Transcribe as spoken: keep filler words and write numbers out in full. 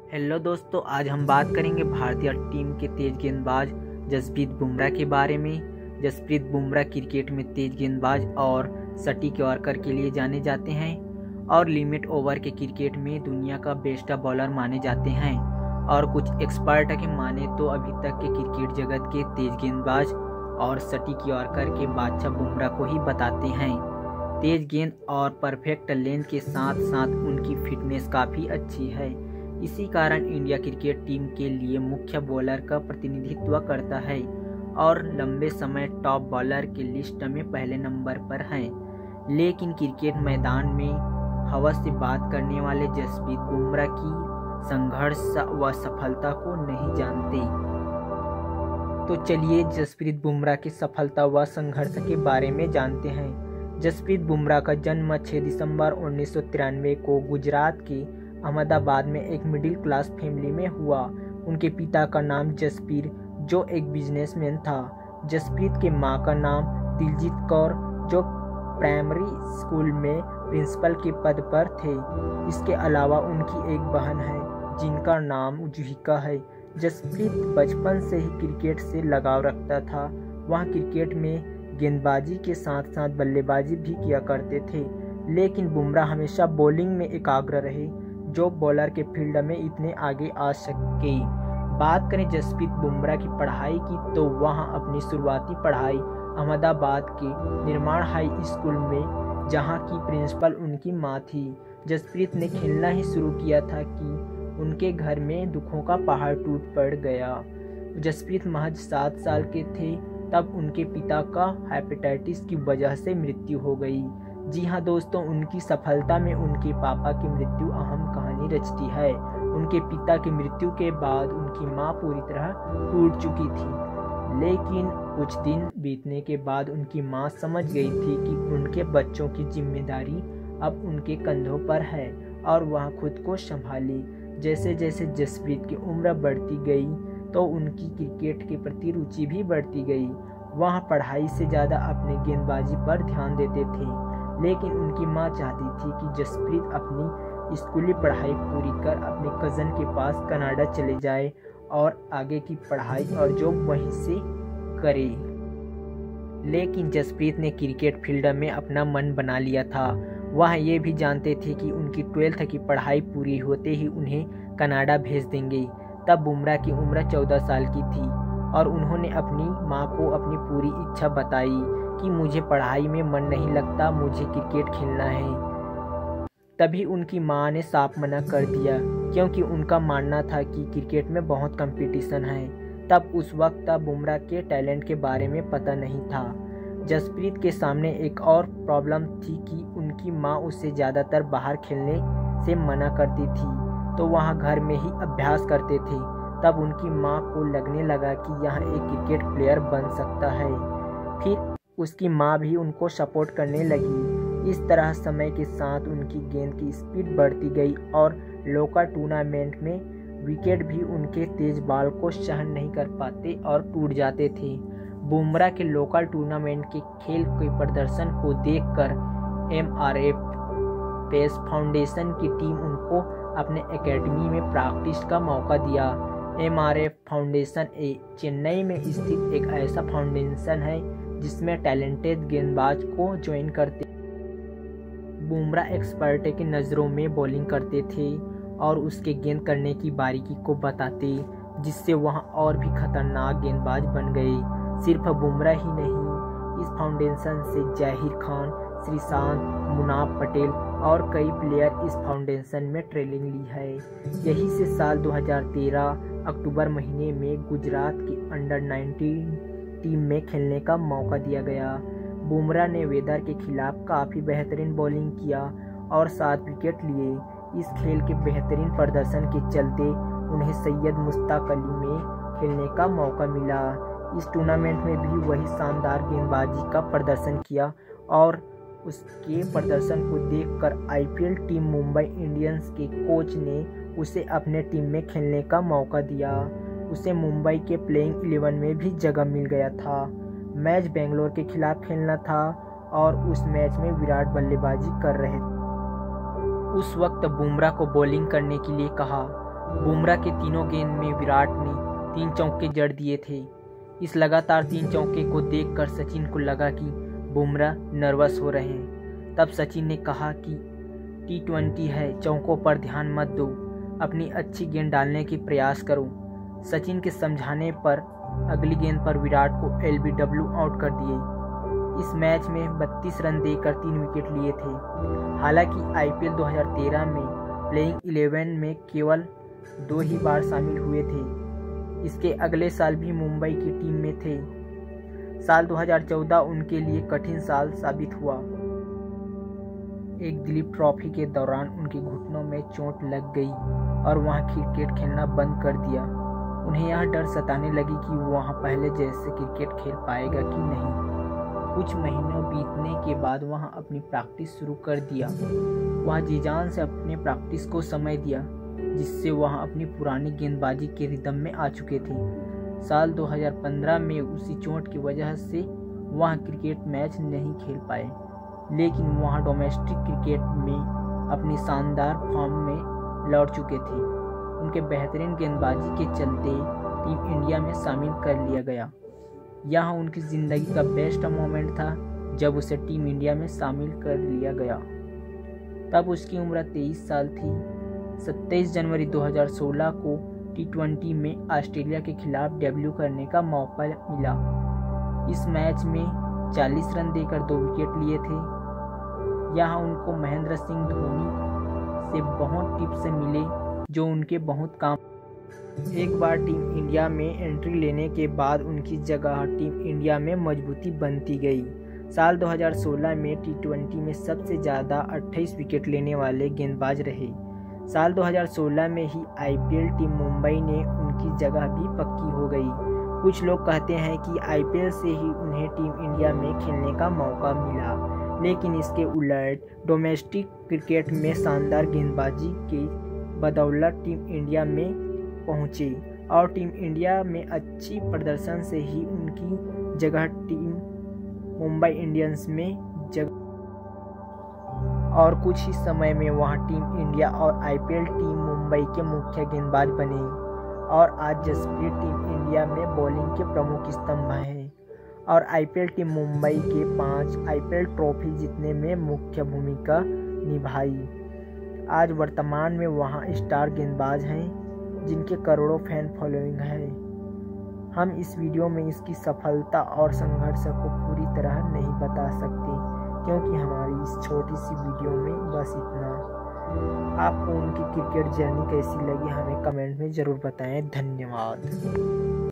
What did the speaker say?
Hello दोस्तों, आज हम बात करेंगे भारतीय टीम के तेज गेंदबाज जसप्रीत बुमराह के बारे में। जसप्रीत बुमराह क्रिकेट में तेज गेंदबाज और सटीक यॉर्कर के लिए जाने जाते हैं और लिमिट ओवर के क्रिकेट में दुनिया का बेस्ट बॉलर माने जाते हैं। और कुछ एक्सपर्ट के माने तो अभी तक के क्रिकेट जगत के तेज गेंदबाज और सटीक यॉर्कर के बादशाह बुमराह को ही बताते हैं। तेज गेंद और परफेक्ट लेंथ के साथ साथ उनकी फिटनेस काफ़ी अच्छी है। इसी कारण इंडिया क्रिकेट टीम के लिए मुख्य बॉलर का प्रतिनिधित्व करता है और लंबे समय टॉप बॉलर की लिस्ट में पहले नंबर पर हैं। लेकिन क्रिकेट मैदान में हवस से बात करने वाले जसप्रीत बुमराह की संघर्ष व सफलता को नहीं जानते। तो चलिए जसप्रीत बुमराह की सफलता व संघर्ष के बारे में जानते हैं। जसप्रीत बुमराह का जन्म छह दिसंबर उन्नीस सौ तिरानवे को गुजरात के अहमदाबाद में एक मिडिल क्लास फैमिली में हुआ। उनके पिता का नाम जसप्रीत जो एक बिजनेसमैन था। जसप्रीत के मां का नाम दिलजीत कौर जो प्राइमरी स्कूल में प्रिंसिपल के पद पर थे। इसके अलावा उनकी एक बहन है जिनका नाम जुहिका है। जसप्रीत बचपन से ही क्रिकेट से लगाव रखता था। वह क्रिकेट में गेंदबाजी के साथ साथ बल्लेबाजी भी किया करते थे। लेकिन बुमराह हमेशा बॉलिंग में एकाग्र रहे जो बॉलर के फील्ड में इतने आगे आ सके। बात करें जसप्रीत बुमराह की पढ़ाई की तो वहाँ अपनी शुरुआती पढ़ाई अहमदाबाद के निर्माण हाई स्कूल में, जहाँ की प्रिंसिपल उनकी माँ थी। जसप्रीत ने खेलना ही शुरू किया था कि उनके घर में दुखों का पहाड़ टूट पड़ गया। जसप्रीत महज सात साल के थे तब उनके पिता का हेपेटाइटिस की वजह से मृत्यु हो गई। जी हाँ दोस्तों, उनकी सफलता में उनके पापा की मृत्यु अहम कहानी रचती है। उनके पिता की मृत्यु के बाद उनकी माँ पूरी तरह टूट चुकी थी। लेकिन कुछ दिन बीतने के बाद उनकी माँ समझ गई थी कि उनके बच्चों की जिम्मेदारी अब उनके कंधों पर है और वह खुद को संभाली। जैसे जैसे जसप्रीत की उम्र बढ़ती गई तो उनकी क्रिकेट के प्रति रुचि भी बढ़ती गई। वह पढ़ाई से ज़्यादा अपने गेंदबाजी पर ध्यान देते थे। लेकिन उनकी माँ चाहती थी कि जसप्रीत अपनी स्कूली पढ़ाई पूरी कर अपने कज़न के पास कनाडा चले जाए और आगे की पढ़ाई और जॉब वहीं से करे। लेकिन जसप्रीत ने क्रिकेट फील्ड में अपना मन बना लिया था। वह ये भी जानते थे कि उनकी ट्वेल्थ की पढ़ाई पूरी होते ही उन्हें कनाडा भेज देंगे। तब बुमराह की उम्र चौदह साल की थी और उन्होंने अपनी माँ को अपनी पूरी इच्छा बताई कि मुझे पढ़ाई में मन नहीं लगता, मुझे क्रिकेट खेलना है। तभी उनकी माँ ने साफ मना कर दिया क्योंकि उनका मानना था कि क्रिकेट में बहुत कंपटीशन है। तब उस वक्त बुमराह के टैलेंट के बारे में पता नहीं था। जसप्रीत के सामने एक और प्रॉब्लम थी कि उनकी माँ उससे ज़्यादातर बाहर खेलने से मना करती थी तो वहाँ घर में ही अभ्यास करते थे। तब उनकी माँ को लगने लगा कि यहाँ एक क्रिकेट प्लेयर बन सकता है। फिर उसकी माँ भी उनको सपोर्ट करने लगी। इस तरह समय के साथ उनकी गेंद की स्पीड बढ़ती गई और लोकल टूर्नामेंट में विकेट भी उनके तेज बॉल को सहन नहीं कर पाते और टूट जाते थे। बुमराह के लोकल टूर्नामेंट के खेल के प्रदर्शन को देखकर M R F pace foundation की टीम उनको अपने एकेडमी में प्रैक्टिस का मौका दिया। एम आर एफ फाउंडेशन ए चेन्नई में स्थित एक ऐसा फाउंडेशन है जिसमें टैलेंटेड गेंदबाज को ज्वाइन करते। बुमराह एक्सपर्ट की नज़रों में बॉलिंग करते थे और उसके गेंद करने की बारीकी को बताते, जिससे वह और भी खतरनाक गेंदबाज बन गए। सिर्फ बुमराह ही नहीं, इस फाउंडेशन से जाहिर खान, श्रीशांत, मुनाफ पटेल और कई प्लेयर इस फाउंडेशन में ट्रेनिंग ली है। यही से साल दो हज़ार तेरह अक्टूबर महीने में गुजरात की अंडर नाइनटीन टीम में खेलने का मौका दिया गया। बुमराह ने वेदर के खिलाफ काफ़ी बेहतरीन बॉलिंग किया और सात विकेट लिए। इस खेल के बेहतरीन प्रदर्शन के चलते उन्हें सैयद मुश्ताक अली में खेलने का मौका मिला। इस टूर्नामेंट में भी वही शानदार गेंदबाजी का प्रदर्शन किया और उसके प्रदर्शन को देखकर आईपीएल टीम मुंबई इंडियंस के कोच ने उसे अपने टीम में खेलने का मौका दिया। उसे मुंबई के प्लेइंग इलेवन में भी जगह मिल गया था। मैच बेंगलोर के खिलाफ खेलना था और उस मैच में विराट बल्लेबाजी कर रहे थे। उस वक्त बुमराह को बॉलिंग करने के लिए कहा बुमराह के तीनों गेंद में विराट ने तीन चौके जड़ दिए थे। इस लगातार तीन चौके को देखकर सचिन को लगा कि बुमराह नर्वस हो रहे हैं। तब सचिन ने कहा कि टी ट्वेंटी है, चौकों पर ध्यान मत दो, अपनी अच्छी गेंद डालने की प्रयास करो। सचिन के समझाने पर अगली गेंद पर विराट को एल बी डब्ल्यू आउट कर दिए। इस मैच में बत्तीस रन देकर तीन विकेट लिए थे। हालांकि आई पी एल दो हज़ार तेरह में प्लेइंग इलेवन में केवल दो ही बार शामिल हुए थे। इसके अगले साल भी मुंबई की टीम में थे। साल दो हज़ार चौदह उनके लिए कठिन साल साबित हुआ। एक दिलीप ट्रॉफी के दौरान उनके घुटनों में चोट लग गई और वहां क्रिकेट खेलना बंद कर दिया। उन्हें यह डर सताने लगी कि वहां पहले जैसे क्रिकेट खेल पाएगा कि नहीं। कुछ महीनों बीतने के बाद वहां अपनी प्रैक्टिस शुरू कर दिया। वह जी जान से अपने प्रैक्टिस को समय दिया, जिससे वह अपनी पुरानी गेंदबाजी के रिदम में आ चुके थे। साल दो हज़ार पंद्रह में उसी चोट की वजह से वह क्रिकेट मैच नहीं खेल पाए, लेकिन वह डोमेस्टिक क्रिकेट में अपनी शानदार फॉर्म में लौट चुके थे। उनके बेहतरीन गेंदबाजी के चलते टीम इंडिया में शामिल कर लिया गया। यह उनकी ज़िंदगी का बेस्ट मोमेंट था जब उसे टीम इंडिया में शामिल कर लिया गया। तब उसकी उम्र तेईस साल थी। सत्ताईस जनवरी दो हज़ार सोलह को टी ट्वेंटी में ऑस्ट्रेलिया के खिलाफ डेब्यू करने का मौका मिला। इस मैच में चालीस रन देकर दो विकेट लिए थे। यहाँ उनको महेंद्र सिंह धोनी से बहुत टिप्स मिले जो उनके बहुत काम। एक बार टीम इंडिया में एंट्री लेने के बाद उनकी जगह टीम इंडिया में मजबूती बनती गई। साल दो हज़ार सोलह में टी ट्वेंटी में सबसे ज़्यादा अट्ठाईस विकेट लेने वाले गेंदबाज रहे। साल दो हज़ार सोलह में ही I P L team Mumbai ने उनकी जगह भी पक्की हो गई। कुछ लोग कहते हैं कि आई पी एल से ही उन्हें टीम इंडिया में खेलने का मौका मिला, लेकिन इसके उलट डोमेस्टिक क्रिकेट में शानदार गेंदबाजी के बदौलत टीम इंडिया में पहुंचे और टीम इंडिया में अच्छी प्रदर्शन से ही उनकी जगह टीम मुंबई इंडियंस में जगह और कुछ ही समय में वहां टीम इंडिया और I P L team Mumbai के मुख्य गेंदबाज बने और आज जसप्रीत टीम इंडिया में बॉलिंग के प्रमुख स्तंभ हैं और I P L team Mumbai के पांच आई पी एल ट्रॉफी जीतने में मुख्य भूमिका निभाई। आज वर्तमान में वहां स्टार गेंदबाज हैं जिनके करोड़ों फैन फॉलोइंग है। हम इस वीडियो में इसकी सफलता और संघर्ष को पूरी तरह नहीं बता सकते, क्योंकि हमारी इस छोटी सी वीडियो में बस इतना। आपको उनकी क्रिकेट जर्नी कैसी लगी हमें कमेंट में ज़रूर बताएं। धन्यवाद।